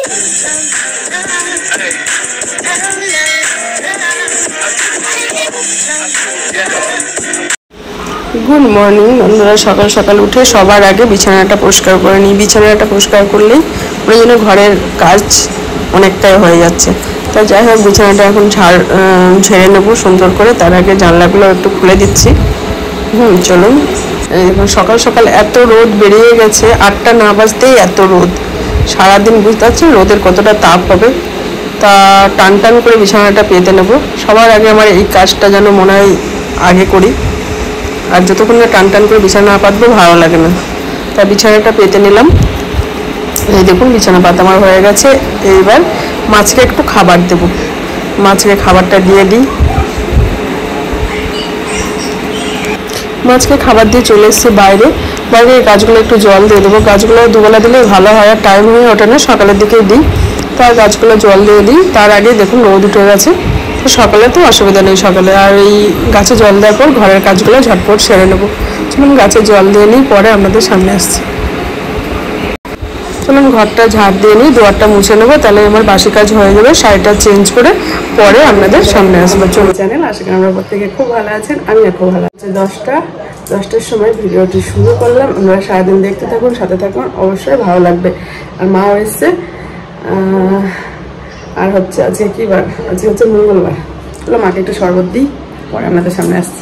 Good morning বন্ধুরা। সকাল সকাল উঠে সবার আগে বিছানাটা পরিষ্কার করে নিই। বিছানাটা পরিষ্কার করলেই ওই জন্য ঘরের কাজ অনেকটাই হয়ে যাচ্ছে। তো যাই হোক, বিছানাটা এখন ঝেড়ে নেবো সুন্দর করে। তার আগে জানলাগুলো একটু খুলে দিচ্ছি। চলুন। এখন সকাল সকাল এত রোদ বেরিয়ে গেছে, 8টা না বাজতেই এত রোদ। সারাদিন বুঝতে পারছেন রোদের কতটা তাপ হবে। তা টান টান করে বিছানাটা পেতে নেব। সবার আগে আমার এই কাজটা যেন মনে হয় আগে করি, আর যতক্ষণ না টান টান করে বিছানা পাতবো ভালো লাগে না। তা বিছানাটা পেতে নিলাম। এই দেখুন বিছানা পাতা আমার হয়ে গেছে। এইবার মাছকে একটু খাবার দেব। মাছকে খাবারটা দিয়ে দিই। মাছকে খাবার দিয়ে চলে এসেছি বাইরে। বাইরে গাছগুলো একটু জল দিয়ে দেবো। গাছগুলো দুবেলা দিলে ভালো হয়, আর টাইম হয়ে ওঠে না, সকালের দিকেই দিই। তার গাছগুলো জল দিয়ে দিই। তার আগে দেখুন রোদ উঠে গেছে। তো সকালে তো অসুবিধা নেই সকালে। আর এই গাছে জল দেওয়ার পর ঘরের কাজগুলো ঝটপট সেরে নেবো। চলুন গাছে জল দিয়ে নিই, পরে আপনাদের সামনে আসছি। চলুন ঘরটা ঝাড় দিয়ে নিই, দুয়ারটা মুছে নেবো, তাহলে আমার বাসি কাজ হয়ে যাবে। শাড়িটা চেঞ্জ করে পরে আপনাদের সামনে আসবো। চলুন চ্যানেল আশা করি আমরা প্রত্যেকে খুব ভালো আছেন, আমিও খুব ভালো আছি। 10টার সময় ভিডিওটি শুরু করলাম। আপনারা সারাদিন দেখতে থাকুন, সাথে থাকুন, অবশ্যই ভালো লাগবে। আর মাও এসছে। আর হচ্ছে আজকে কি বার? আজকে হচ্ছে মঙ্গলবার। চলো মাকে একটু শরবত দিই, পরে আপনাদের সামনে আসছি।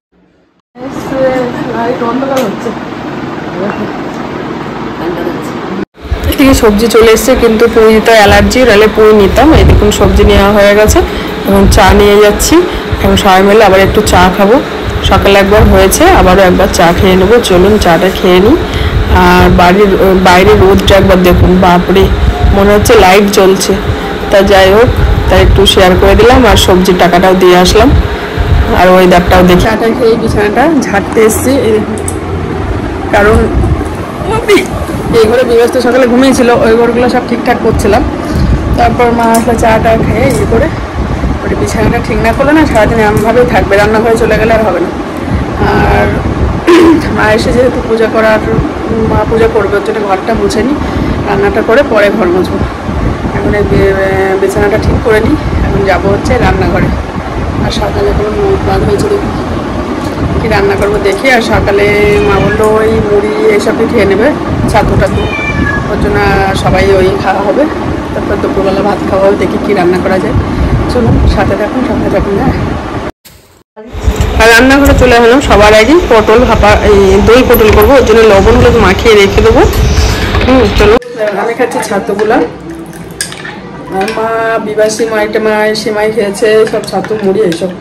এদিকে সবজি চলে এসছে, কিন্তু পুঁই তো অ্যালার্জি, নাহলে পুঁই নিতাম। এই দেখুন সবজি নেওয়া হয়ে গেছে। এবং চা নিয়ে যাচ্ছি। এখন সবাই মিলে আবার একটু চা খাবো। সকালে একবার হয়েছে, আবারও একবার চা খেয়ে নেবো। চলুন চাটা খেয়ে নিই। আর বাইরের রোদটা একবার দেখুন, বাপরে, মনে হচ্ছে লাইট জ্বলছে। তা যাই হোক, তাই একটু শেয়ার করে দিলাম, আর সবজির টাকাটাও দিয়ে আসলাম, আর ওয়েদারটাও দেখি। চাটা খেয়ে বিছানাটা ঝাড়তে এসছি। কারণ এই ঘরে বিবাস তো সকালে ঘুমিয়েছিল, ওই ঘরগুলো সব ঠিকঠাক করছিলাম। তারপর মা আসলে চাটা খেয়ে ইয়ে করে ওই বিছানাটা ঠিক না করলে না সারাদিন এমনভাবেই থাকবে, রান্নাঘরে চলে গেলে আর হবে না। আর মা এসে যেহেতু মা পূজা করবে, ওর জন্য ঘরটা মুছে নিই, রান্নাটা করে পরে ঘর মুছবো। এখন এই বিছানাটা ঠিক করে নিই। এখন যাবো হচ্ছে রান্নাঘরে। আর সকালে কোনো মুখ বাদ হয়েছে, দেখুন কি রান্না করবো দেখি। আর সকালে মা বললো ওই মুড়ি এইসবই খেয়ে নেবে, ছাতু টাতু, ওর জন্য সবাই ওই খাওয়া হবে। তারপর দুপুরবেলা ভাত খাওয়া হবে। দেখি কি রান্না করা যায়। চলুন সাথে থাকুন, সাথে থাকুন। হ্যাঁ, আর রান্নাঘরে চলে এলাম। সবার আগে দই পটল করবো, ওর জন্য লবণগুলো মাখিয়ে রেখে দেবো। চলুন। আমি খাচ্ছি ছাতুগুলা। মা বিবাসী সেমাই খেয়েছে, সব ছাতু মুড়ি এইসব।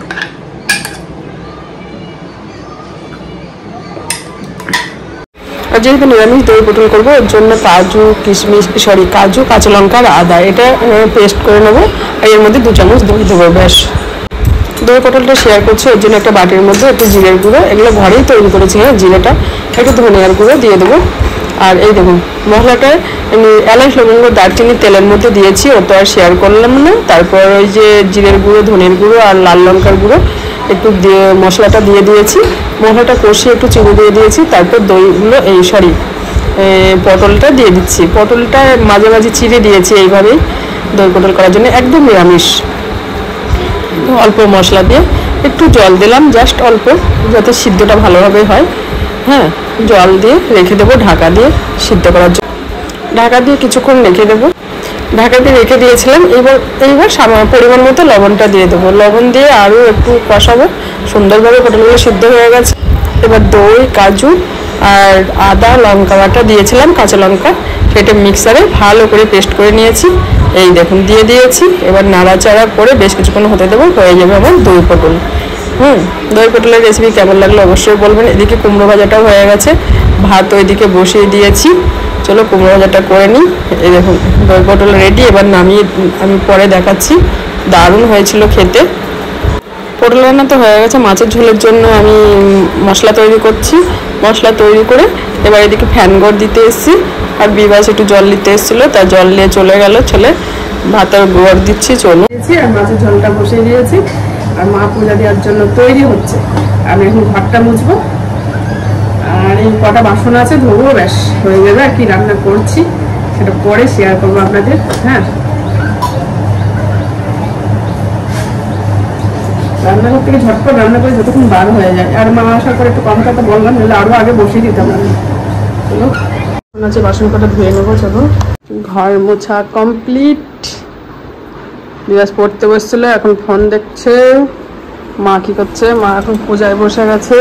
আর যেহেতু নিরামিষ দই পটল করবো, ওর জন্য কাজু, কাঁচা লঙ্কা আর আদা এটা পেস্ট করে নেবো। আর এর মধ্যে 2 চামচ দই দেবো। ব্যাস, দই পটলটা শেয়ার করছি। ওর জন্য একটা বাটির মধ্যে একটু জিরের গুঁড়ো, এগুলো ঘরেই তৈরি করেছি। হ্যাঁ, জিরেটা একটু ধনিয়ার গুঁড়ো দিয়ে দেবো। আর এই দেখুন মশলাটা এলাচ, লবঙ্গ, দারচিনি তেলের মধ্যে দিয়েছি, ও তো আর শেয়ার করলাম না। তারপর ওই যে জিরের গুঁড়ো, ধনের গুঁড়ো আর লাল লঙ্কার গুঁড়ো একটু দিয়ে মশলাটা দিয়ে দিয়েছি। মশলাটা কষিয়ে একটু চিনি দিয়ে দিয়েছি। তারপর দইগুলো পটলটা দিয়ে দিচ্ছি। পটলটা মাঝে মাঝে চিড়ে দিয়েছি এইভাবেই দই পটল করার জন্য, একদম নিরামিষ। অল্প মশলা দিয়ে একটু জল দিলাম, জাস্ট অল্প, যাতে সিদ্ধটা ভালোভাবে হয়। হ্যাঁ, জল দিয়ে রেখে দেবো ঢাকা দিয়ে সিদ্ধ করার জন্য। ঢাকা দিয়ে কিছুক্ষণ রেখে দেবো। ঢাকা দিয়ে রেখে দিয়েছিলাম। এইবার পরিমাণ মতো লবণটা দিয়ে দেবো। লবণ দিয়ে আরও একটু কষাবো। সুন্দরভাবে পটলগুলো সিদ্ধ হয়ে গেছে। এবার দই, কাজু আর আদা, লঙ্কা বাটা দিয়েছিলাম, কাঁচা লঙ্কা, সেটা মিক্সারে ভালো করে পেস্ট করে নিয়েছি। এই দেখুন দিয়ে দিয়েছি। এবার নাড়াচাড়া করে বেশ কিছুক্ষণ হতে দেবো। হয়ে যাবে আমার দই পটল। দই পটলের রেসিপি কেমন লাগলো অবশ্যই বলবেন। এদিকে কুমড়ো ভাজাটাও হয়ে গেছে, ভাত ওইদিকে বসিয়ে দিয়েছি। চলো কুমড়ো ভাজাটা করে নিই। এই দেখুন দই পটল রেডি। এবার নামিয়ে আমি পরে দেখাচ্ছি। দারুণ হয়েছিল খেতে। পটল রান্না তো হয়ে গেছে। মাছের ঝোলের জন্য আমি মশলা তৈরি করছি। মশলা তৈরি করে এবার এদিকে ফ্যানগড় দিতে এসেছি। আর বিবাস একটু জল নিতে এসেছিলো, তা জল নিয়ে চলে গেল। চলে ভাতের গোড় দিচ্ছি। চলো, আর মাছের ঝোলটা বসিয়ে দিয়েছি। আর মা পূজা দেওয়ার জন্য তৈরি হচ্ছে। আমি এখন ঘরটা মুছবো। আর এই কটা বাসন আছে ধোবো, ব্যাস হয়ে যাবে। আর কি রান্না করছি সেটা পরে শেয়ার করবো আপনাদের। হ্যাঁ, রান্নাঘর থেকে ঝটপট রান্না করে যতক্ষণ বার হয়ে যায়। আর মা আসার পরে একটু কম কথা বললাম, নাহলে আরো আগে বসিয়ে দিতাম আমি। চলো মনে হচ্ছে বাসন কটা ধুয়ে নেবো। চলো, ঘর মোছা কমপ্লিট। বিরাজ পড়তে বসছিল, এখন ফোন দেখছে। মা কি করছে? মা এখন পূজায় বসে গেছে।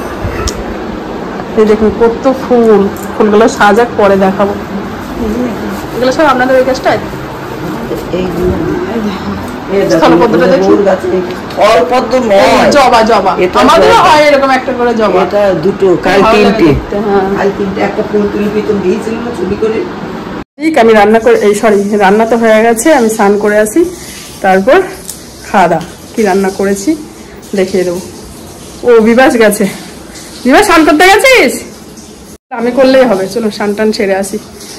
এই দেখুন কত ফুল, ফুলগুলো সাজাক পরে দেখাবো। এগুলো সব আপনাদের ওই গাছটায়? জবা জবা আমাদেরও হয় এরকম একটা করে জবা। এটা দুটো, কাল তিনটে, কাল তিনটে একটা ফুল তুলে পিছন দিয়েছিল না ছবি করে। ঠিক, আমি রান্না করে, এই সরি রান্না তো হয়ে গেছে, আমি স্নান করে আসি, তারপর খাওয়া দাওয়া। কি রান্না করেছি দেখিয়ে দেবো। ও বিবাস গেছে। বিবাস স্নান করতে গেছিস? আমি করলেই হবে। চলো স্নান টান সেরে আসি।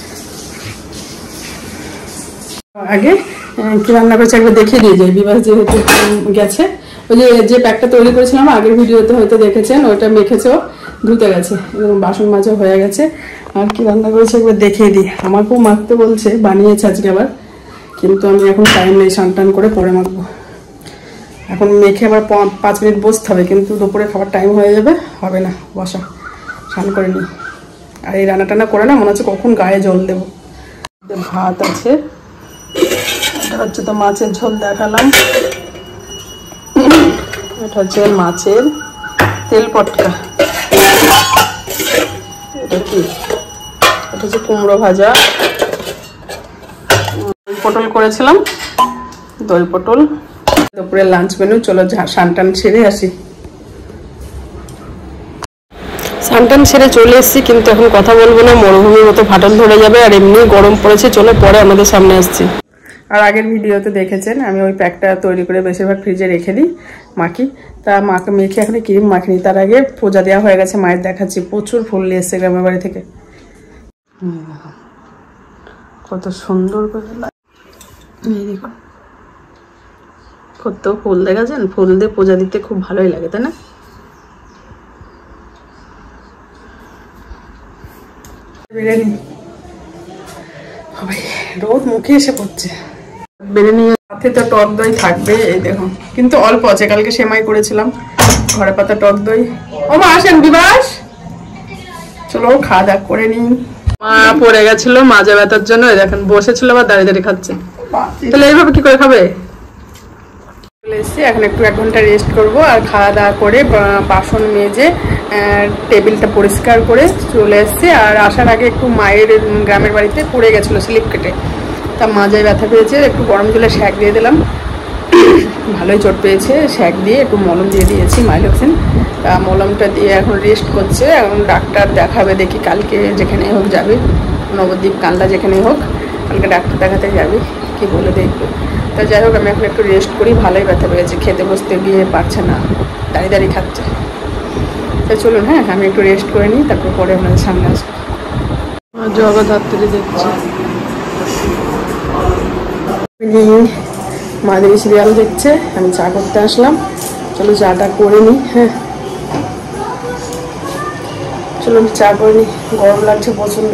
আগে কি রান্না করেছে একবার দেখিয়ে দিয়ে যাই। বিবাস যেহেতু গেছে, ওই যে প্যাকটা তৈরি করেছিলাম আগের ভিডিওতে হয়তো দেখেছেন, ওইটা মেখেছেও ধুতে গেছে, বাসন মাজা হয়ে গেছে। আর কি রান্না করেছে একবার দেখিয়ে দিই। আমাকেও মাখতে বলছে, বানিয়েছে আজকে আবার, কিন্তু আমি এখন টাইম নেই, স্নান টান করে পরে মাখবো। এখন মেখে আবার 5 মিনিট বসতে হবে, কিন্তু দুপুরে খাবার টাইম হয়ে যাবে, হবে না বসা। স্নান করে নিই। আর এই রান্না টান্না করে না মনে হচ্ছে কখন গায়ে জল দেবো। ভাত আছে, এটা হচ্ছে তো মাছের ঝোল দেখালাম। এটা হচ্ছে মাছের তেল পটকা। এটা কি? এটা হচ্ছে কুমড়ো ভাজা। দই পটল করেছিলাম, দই পটল। দুপুরের লাঞ্চ মেনু। চলো স্নান টান সেরে আসি। স্নান টান সেরে চলে এসেছি, কিন্তু এখন কথা বলবো না, মরুভূমির মতো ফাটল ধরে যাবে। আর এমনি গরম পড়েছে। চলো পরে আমাদের সামনে আসছি। আর আগের ভিডিওতে দেখেছেন আমি ওই প্যাকটা তৈরি করে বেশিরভাগ ফ্রিজে রেখে দিই, মাখি। তা মাকে মেখে এখন ক্রিম মাখিনি, তার আগে পূজা দেওয়া হয়ে গেছে। মায়ের দেখাচ্ছি, প্রচুর ফুল নিয়ে এসছে গ্রামের বাড়ি থেকে। কত সুন্দর করে এই দেখুন, কত ফুল দেখাচ্ছেন। ফুল দিয়ে পূজা দিতে খুব ভালোই লাগে, তাই না? রোদ মুখে এসে পড়ছে। বেড়ে নিয়ে সাথে তো টক দই থাকবে, এই দেখুন, কিন্তু অল্প আছে। কালকে সেমাই করেছিলাম, ঘরে পাতা টক দই। ও মা আসেন, বিবাস চলো খাওয়া দাওয়া করে নিই। মা পড়ে গেছিল মাজা ব্যথার জন্য, দেখেন বসেছিল আবার দাঁড়িয়ে দাঁড়িয়ে খাচ্ছে। তাহলে এইভাবে কি করে খাবে? চলে এসেছি, এখন একটু 1 ঘন্টা রেস্ট করবো। আর খাওয়া দাওয়া করে বাসন মেজে টেবিলটা পরিষ্কার করে চলে এসেছি। আর আসার আগে একটু মায়ের গ্রামের বাড়িতে পড়ে গেছিলো স্লিপ কেটে, তা মাজায় ব্যথা পেয়েছে। একটু গরম জলে শ্যাক দিয়ে দিলাম, ভালোই চোট পেয়েছে। শ্যাক দিয়ে একটু মলম দিয়ে দিয়েছি, মাইলোক্সিন। তা মলমটা দিয়ে এখন রেস্ট করছে। এখন ডাক্তার দেখাবে, দেখি কালকে যেখানে হোক যাবে, নবদ্বীপ কানলা যেখানে হোক, কালকে ডাক্তার দেখাতে যাবে, কি বলে দেখবে। তা যাই হোক, আমি এখন একটু রেস্ট করি। ভালোই ব্যথা পেয়েছে, খেতে বসতে গিয়ে পারছে না, দাঁড়িয়ে দাঁড়িয়ে খাচ্ছে। তা চলুন, হ্যাঁ আমি একটু রেস্ট করে নিই, তারপর পরে আপনাদের সামনে আসবো। জগদ্ধাত্রী দেখছি, মাদেবী সিরিয়াল দেখছে, আমি চা করতে আসলাম। চলো চাটা করে নিই। হ্যাঁ চলো চা করে নিই, গরম লাগছে প্রচন্ড।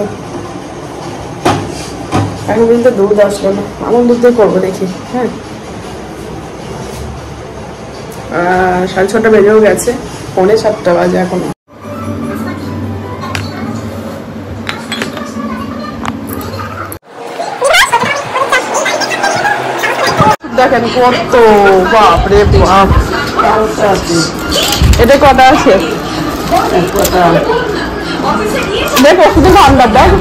এখন পর্যন্ত দুধ আসলো না, আমার দুধ দিয়ে করবো দেখি। হ্যাঁ 6:30 বেজেও গেছে, 6:45 বাজে এখন। দেখেন কত, বাপরে বাপ। এটা কটা আছে দেখো, শুধু ঠান্ডা দেখ।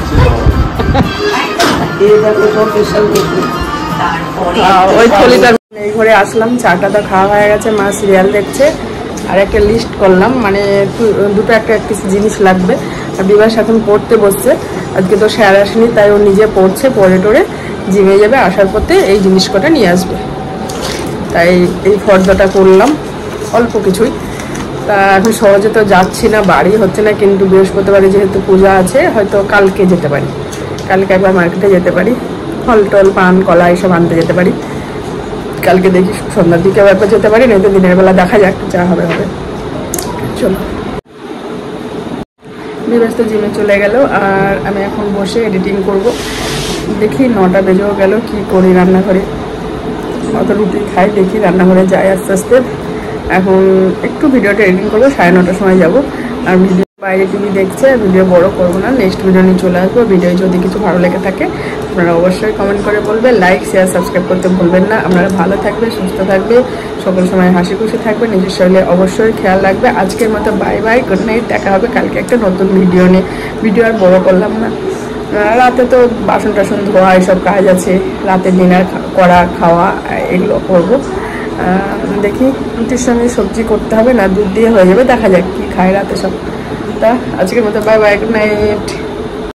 ওই থলিটা এই ঘরে আসলাম, চাটা তো খাওয়া হয়ে গেছে, মা সিরিয়াল দেখছে। আর একটা লিস্ট করলাম, মানে দুটো একটা কিছু জিনিস লাগবে। আর বিবাস এখন পড়তে বসছে, আজকে তো স্যার আসেনি, তাই ও নিজে পড়ছে, পড়ে টোরে জিমে যাবে, আসার পথে এই জিনিস কটা নিয়ে আসবে। তাই এই ফর্দাটা করলাম, অল্প কিছুই। তা এখন সহজে তো যাচ্ছি না, বাড়ি হচ্ছে না, কিন্তু বৃহস্পতিবারে যেহেতু পূজা আছে, হয়তো কালকে যেতে পারি। কালকে একবার মার্কেটে যেতে পারি, ফল টল পান কলা এইসব আনতে যেতে পারি। কালকে দেখি সন্ধ্যার দিকে একবার যেতে পারি, নয়তো দিনের বেলা দেখা যাক, যা হবে হবে। চলো ব্যস্ত জিমে চলে গেল, আর আমি এখন বসে এডিটিং করব। দেখি 9টা বেজেও গেল, কি করি রান্নাঘরে, অত রুটি খাই, দেখি রান্নাঘরে যাই আস্তে আস্তে। এখন একটু ভিডিওটা এডিটিং করবো, 9:30টার সময় যাব। আর ভিডিও বাইরে টিভি দেখছে, ভিডিও বড় করবো না, নেক্সট ভিডিও নিয়ে চলে আসবো। ভিডিও যদি কিছু ভালো লেগে থাকে আপনারা অবশ্যই কমেন্ট করে বলবেন, লাইক শেয়ার সাবস্ক্রাইব করতে ভুলবেন না। আপনারা ভালো থাকবে, সুস্থ থাকবে, সকল সময় হাসি খুশি থাকবে, নিজের শরীরে অবশ্যই খেয়াল রাখবে। আজকের মতো বাই বাই, গুড নাইট, দেখা হবে কালকে একটা নতুন ভিডিও নিয়ে। ভিডিও আর বড় করলাম না, রাতে তো বাসন টাসন ধোয়া এসব কাজ আছে, রাতে ডিনার করা খাওয়া এগুলো করবো। দেখি রুটির সঙ্গে সবজি করতে হবে না দুধ দিয়ে হয়ে যাবে, দেখা যাক কি খায় রাতে সব। তা আজকের মতো বাই বাই, গুড নাইট।